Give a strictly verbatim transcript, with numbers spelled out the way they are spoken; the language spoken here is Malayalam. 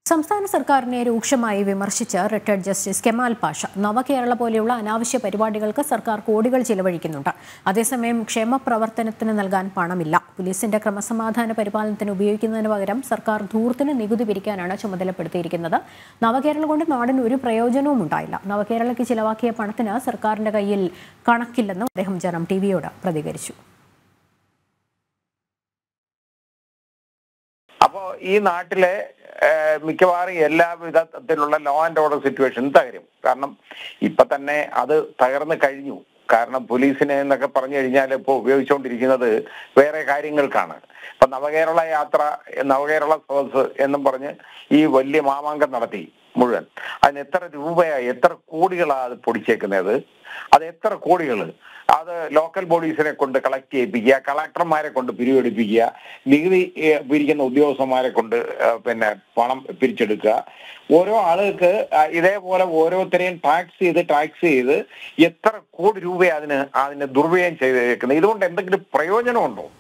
സംസ്ഥാന സർക്കാരിനെ രൂക്ഷമായി വിമർശിച്ച് റിട്ടയർഡ് ജസ്റ്റിസ് കെമാൽ പാഷ നവകേരള പോലെയുള്ള അനാവശ്യ പരിപാടികൾക്ക് സർക്കാർ കോടികൾ ചിലവഴിക്കുന്നുണ്ട്. അതേസമയം ക്ഷേമ പ്രവർത്തനത്തിന് നൽകാൻ പണമില്ല. പോലീസിന്റെ ക്രമസമാധാന പരിപാലനത്തിന് ഉപയോഗിക്കുന്നതിന് പകരം സർക്കാർ ധൂർത്തിന് നികുതി പിരിക്കാനാണ് ചുമതലപ്പെടുത്തിയിരിക്കുന്നത്. നവകേരള കൊണ്ട് നാടിന് ഒരു പ്രയോജനവും ഉണ്ടായില്ല. നവകേരളയ്ക്ക് ചിലവാക്കിയ പണത്തിന് സർക്കാരിന്റെ കയ്യിൽ കണക്കില്ലെന്നും അദ്ദേഹം ജനം ടി വിയോട് പ്രതികരിച്ചു. അപ്പോൾ ഈ നാട്ടിലെ മിക്കവാറും എല്ലാ വിധത്തിലുള്ള ലോ ആൻഡ് ഓർഡർ സിറ്റുവേഷൻ തകരും. കാരണം ഇപ്പൊ തന്നെ അത് തകർന്നു കഴിഞ്ഞു. കാരണം പോലീസിനെ എന്നൊക്കെ പറഞ്ഞു കഴിഞ്ഞാൽ ഇപ്പോൾ ഉപയോഗിച്ചുകൊണ്ടിരിക്കുന്നത് വേറെ കാര്യങ്ങൾക്കാണ്. ഇപ്പൊ നവകേരള യാത്ര, നവകേരള സദസ് എന്നും പറഞ്ഞ് ഈ വലിയ മാമാങ്കം നടത്തി മുഴുവൻ. അതിന് എത്ര രൂപയായി, എത്ര കോടികളാണ് അത് പൊടിച്ചേക്കുന്നത്? അത് എത്ര കോടികൾ അത് ലോക്കൽ ബോഡീസിനെ കൊണ്ട് കളക്ട് ചെയ്യിപ്പിക്കുക, കളക്ടർമാരെ കൊണ്ട് പിരിവെടുപ്പിക്കുക, നികുതി പിരിക്കുന്ന ഉദ്യോഗസ്ഥന്മാരെ കൊണ്ട് പിന്നെ പണം പിരിച്ചെടുക്കുക. ഓരോ ആളുകൾക്ക് ഇതേപോലെ ഓരോരുത്തരെയും ടാക്സ് ചെയ്ത് ടാക്സ് ചെയ്ത് എത്ര കോടി രൂപ അതിന് അതിന് ദുർവ്യയം ചെയ്തേക്കുന്നത്. ഇതുകൊണ്ട് എന്തെങ്കിലും പ്രയോജനമുണ്ടോ?